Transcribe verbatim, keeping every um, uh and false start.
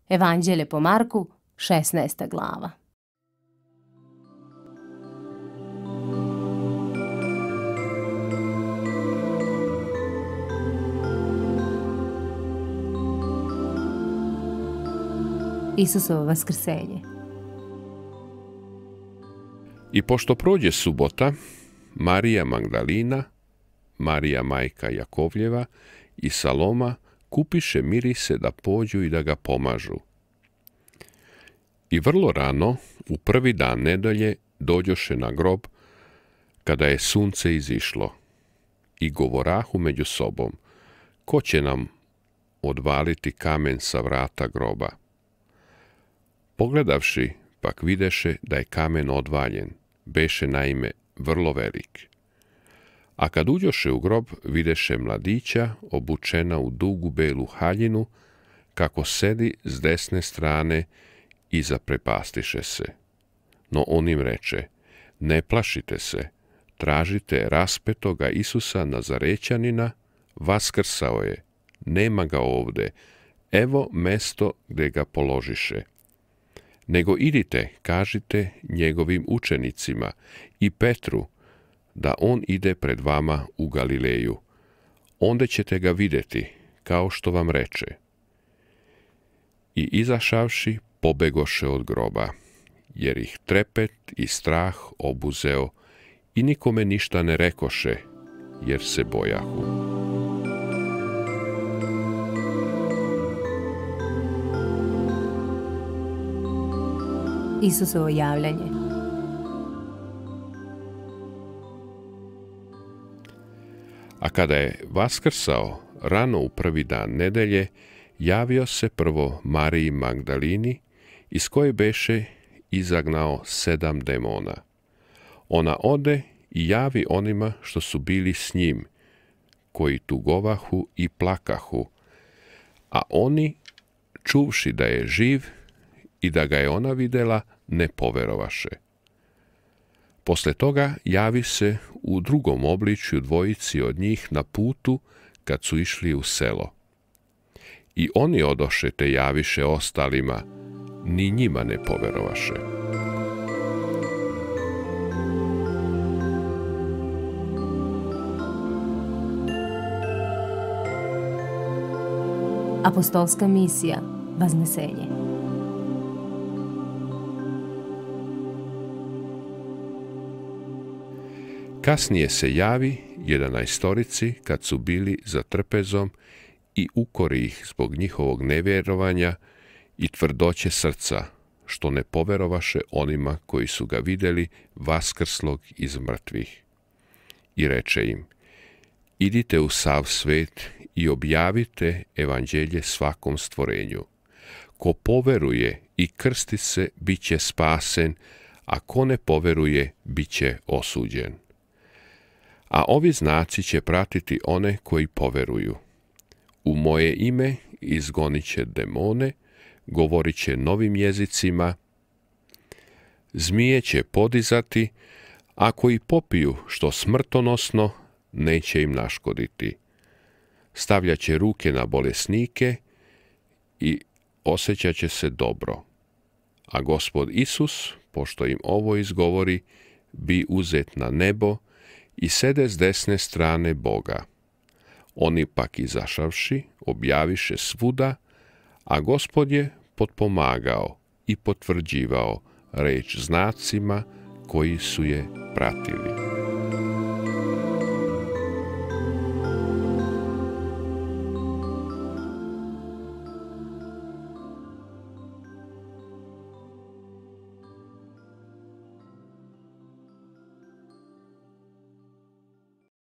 Evanđelje po Marku, šesnaesta glava. Isusovo vaskrsenje. I pošto prođe subota, Marija Magdalina, Marija majka Jakovljeva i Saloma kupiše mirise da pođu i da ga pomažu. I vrlo rano, u prvi dan nedelje, dođoše na grob, kada je sunce izišlo, i govorahu među sobom, ko će nam odvaliti kamen sa vrata groba? Pogledavši, pak videše da je kamen odvaljen, beše naime vrlo velik. A kad uđoše u grob, videše mladića obučena u dugu belu haljinu, kako sedi s desne strane i zaprepastiše se. No on im reče, ne plašite se, tražite raspetoga Isusa Nazarećanina, vaskrsao je, nema ga ovde, evo mesto gde ga položiše. Nego idite, kažite njegovim učenicima i Petru, da on ide pred vama u Galileju. Onda ćete ga vidjeti, kao što vam reče. I izašavši, pobegoše od groba, jer ih trepet i strah obuzeo i nikome ništa ne rekoše, jer se bojahu. Isusovo javljanje. A kada je vaskrsao rano u prvi dan nedelje, javio se prvo Mariji Magdalini, iz koje beše izagnao sedam demona. Ona ode i javi onima što su bili s njim, koji tugovahu i plakahu, a oni, čuvši da je živ i da ga je ona videla, ne poverovaše. Posle toga javi se u drugom obličju dvojici od njih na putu kad su išli u selo. I oni odoše te javiše ostalima, ni njima ne poverovaše. Apostolska misija, Vaznesenje. Kasnije se javi jedanaestorici kad su bili za trpezom i ukori ih zbog njihovog nevjerovanja i tvrdoće srca, što ne poverovaše onima koji su ga vidjeli vaskrslog iz mrtvih. I reče im, idite u sav svet i objavite evanđelje svakom stvorenju. Ko poveruje i krsti se, bit će spasen, a ko ne poveruje, bit će osuđen. A ovi znaci će pratiti one koji poveruju. U moje ime izgonit će demone, govorit će novim jezicima, zmije će podizati, ako i popiju što smrtonosno, neće im naškoditi. Stavljat će ruke na bolesnike i osjećat će se dobro. A Gospod Isus, pošto im ovo izgovori, bi uzet na nebo i sede s desne strane Boga. Oni pak izašavši, objaviše svuda, a Gospod je potpomagao i potvrđivao reč znacima koji su je pratili.